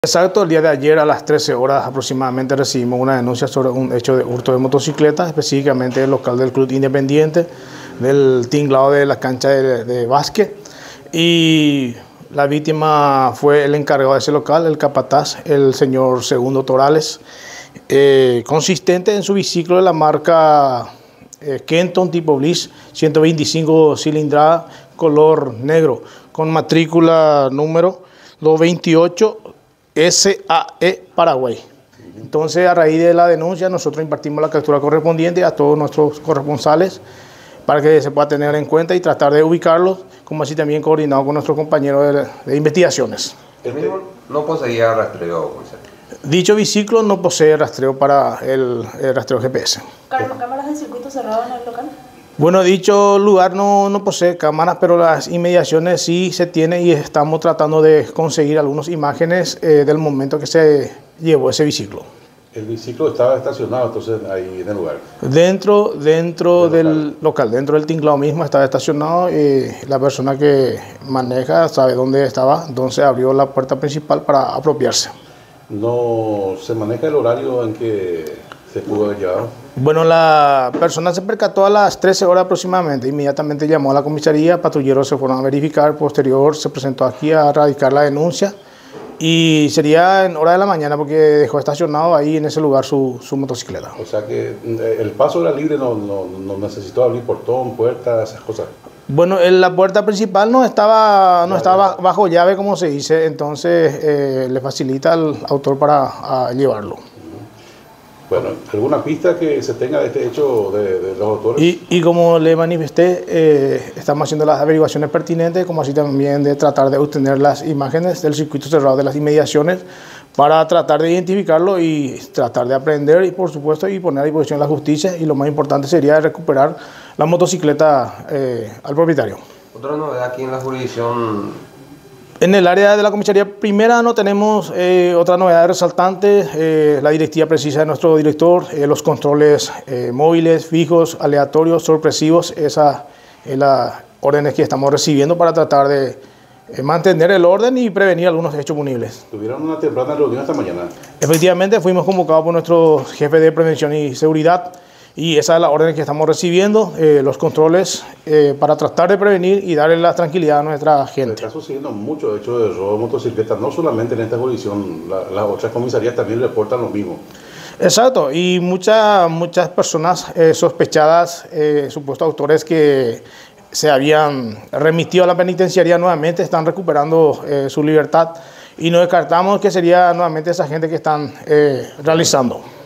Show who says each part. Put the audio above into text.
Speaker 1: Exacto, el día de ayer a las 13 horas aproximadamente recibimos una denuncia sobre un hecho de hurto de motocicletas, específicamente del local del Club Independiente, del tinglado de la cancha de básquet. Y la víctima fue el encargado de ese local, el capataz, el señor Segundo Torales, consistente en su biciclo de la marca Kenton tipo Bliss, 125 cilindrada, color negro, con matrícula número 228 SAE Paraguay. Entonces, a raíz de la denuncia, nosotros impartimos la captura correspondiente a todos nuestros corresponsales para que se pueda tener en cuenta y tratar de ubicarlos, como así también coordinado con nuestros compañeros de investigaciones.
Speaker 2: ¿El mismo no poseía rastreo?
Speaker 1: Dicho biciclo no posee rastreo para el rastreo GPS.
Speaker 3: ¿Cámaras de circuito cerrado en el local?
Speaker 1: Bueno, dicho lugar no posee cámaras, pero las inmediaciones sí se tiene y estamos tratando de conseguir algunas imágenes del momento que se llevó ese biciclo.
Speaker 4: El biciclo estaba estacionado entonces ahí en el lugar.
Speaker 1: Dentro del local, dentro del tinglado mismo estaba estacionado y la persona que maneja sabe dónde estaba, entonces abrió la puerta principal para apropiarse.
Speaker 4: ¿No se maneja el horario en que se pudo haber llevado?
Speaker 1: Bueno, la persona se percató a las 13 horas aproximadamente, inmediatamente llamó a la comisaría, patrulleros se fueron a verificar, posterior se presentó aquí a radicar la denuncia y sería en hora de la mañana porque dejó estacionado ahí en ese lugar su motocicleta.
Speaker 4: O sea que el paso era libre, no necesitó abrir portón, puerta, esas cosas.
Speaker 1: Bueno, la puerta principal no estaba bajo llave, como se dice, entonces le facilita al autor para llevarlo.
Speaker 4: Bueno, ¿alguna pista que se tenga de este hecho de los autores?
Speaker 1: Y como le manifesté, estamos haciendo las averiguaciones pertinentes, como así también de tratar de obtener las imágenes del circuito cerrado de las inmediaciones para tratar de identificarlo y tratar de aprender y, por supuesto, y poner a disposición la justicia. Y lo más importante sería recuperar la motocicleta al propietario.
Speaker 2: Otra novedad aquí en la jurisdicción.
Speaker 1: En el área de la comisaría primera no tenemos otra novedad resaltante, la directiva precisa de nuestro director, los controles móviles, fijos, aleatorios, sorpresivos, esas son las órdenes que estamos recibiendo para tratar de mantener el orden y prevenir algunos hechos punibles.
Speaker 4: ¿Tuvieron una temprana reunión esta mañana?
Speaker 1: Efectivamente, fuimos convocados por nuestro jefe de prevención y seguridad y esa es la orden que estamos recibiendo, los controles para tratar de prevenir y darle la tranquilidad a nuestra gente.
Speaker 4: Está sucediendo mucho hecho de robo de motocicletas, no solamente en esta jurisdicción, las otras comisarías también reportan lo mismo.
Speaker 1: Exacto, y muchas personas sospechadas, supuestos autores que se habían remitido a la penitenciaría nuevamente, están recuperando su libertad y no descartamos que sería nuevamente esa gente que están realizando.